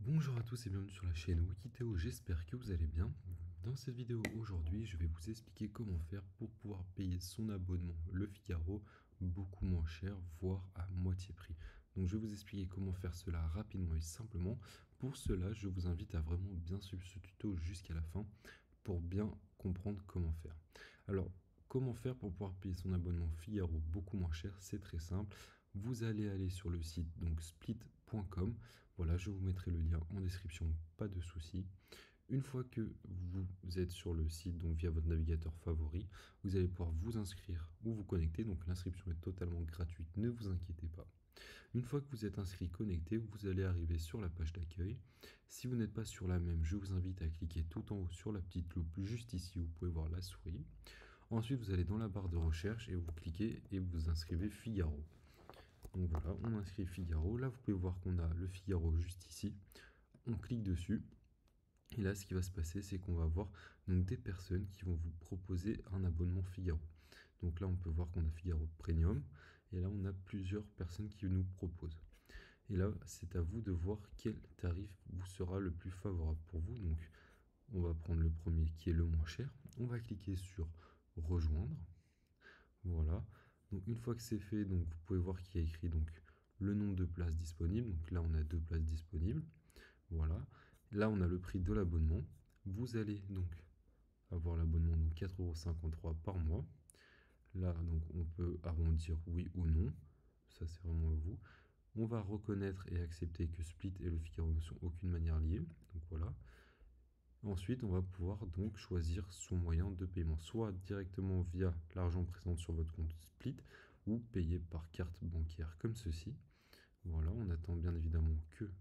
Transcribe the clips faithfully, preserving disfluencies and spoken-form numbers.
Bonjour à tous et bienvenue sur la chaîne Wikiteo, j'espère que vous allez bien. Dans cette vidéo aujourd'hui, je vais vous expliquer comment faire pour pouvoir payer son abonnement Le Figaro beaucoup moins cher, voire à moitié prix. Donc je vais vous expliquer comment faire cela rapidement et simplement. Pour cela, je vous invite à vraiment bien suivre ce tuto jusqu'à la fin pour bien comprendre comment faire. Alors, comment faire pour pouvoir payer son abonnement Figaro beaucoup moins cher? C'est très simple. Vous allez aller sur le site donc split point com. Voilà, je vous mettrai le lien en description, pas de souci. Une fois que vous êtes sur le site, donc via votre navigateur favori, vous allez pouvoir vous inscrire ou vous connecter. Donc l'inscription est totalement gratuite, ne vous inquiétez pas. Une fois que vous êtes inscrit, connecté, vous allez arriver sur la page d'accueil. Si vous n'êtes pas sur la même, je vous invite à cliquer tout en haut sur la petite loupe juste ici où vous pouvez voir la souris. Ensuite, vous allez dans la barre de recherche et vous cliquez et vous inscrivez Figaro. Donc voilà, on inscrit Figaro. Là, vous pouvez voir qu'on a le Figaro juste ici. On clique dessus. Et là, ce qui va se passer, c'est qu'on va avoir donc, des personnes qui vont vous proposer un abonnement Figaro. Donc là, on peut voir qu'on a Figaro Premium. Et là, on a plusieurs personnes qui nous proposent. Et là, c'est à vous de voir quel tarif vous sera le plus favorable pour vous. Donc, on va prendre le premier qui est le moins cher. On va cliquer sur Rejoindre. Voilà. Donc une fois que c'est fait, donc vous pouvez voir qu'il y a écrit donc le nombre de places disponibles. Donc là, on a deux places disponibles. Voilà. Là, on a le prix de l'abonnement. Vous allez donc avoir l'abonnement donc quatre euros cinquante-trois par mois. Là, donc on peut arrondir oui ou non. Ça, c'est vraiment à vous. On va reconnaître et accepter que Split et le Figaro ne sont aucune manière liés. Donc voilà. Ensuite, on va pouvoir donc choisir son moyen de paiement, soit directement via l'argent présent sur votre compte Split ou payer par carte bancaire comme ceci. Voilà, on attend bien évidemment que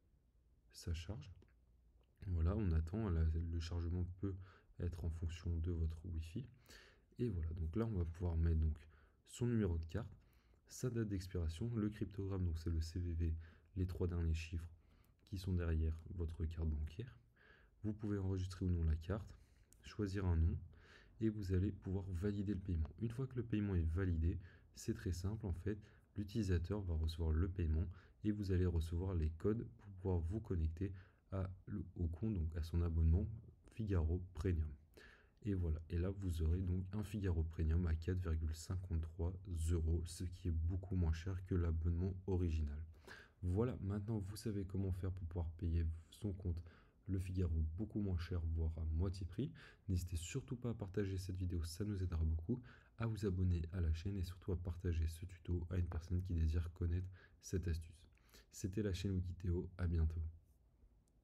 ça charge. Voilà, on attend, le chargement peut être en fonction de votre Wi-Fi. Et voilà, donc là on va pouvoir mettre donc son numéro de carte, sa date d'expiration, le cryptogramme, donc c'est le C V V, les trois derniers chiffres qui sont derrière votre carte bancaire. Vous pouvez enregistrer ou non la carte, choisir un nom et vous allez pouvoir valider le paiement. Une fois que le paiement est validé, c'est très simple en fait, l'utilisateur va recevoir le paiement et vous allez recevoir les codes pour pouvoir vous connecter à, au compte, donc à son abonnement Figaro Premium. Et voilà, et là vous aurez donc un Figaro Premium à quatre virgule cinquante-trois euros, ce qui est beaucoup moins cher que l'abonnement original. Voilà, maintenant vous savez comment faire pour pouvoir payer son compte Le Figaro beaucoup moins cher, voire à moitié prix. N'hésitez surtout pas à partager cette vidéo, ça nous aidera beaucoup, à vous abonner à la chaîne et surtout à partager ce tuto à une personne qui désire connaître cette astuce. C'était la chaîne Wikiteo, à bientôt.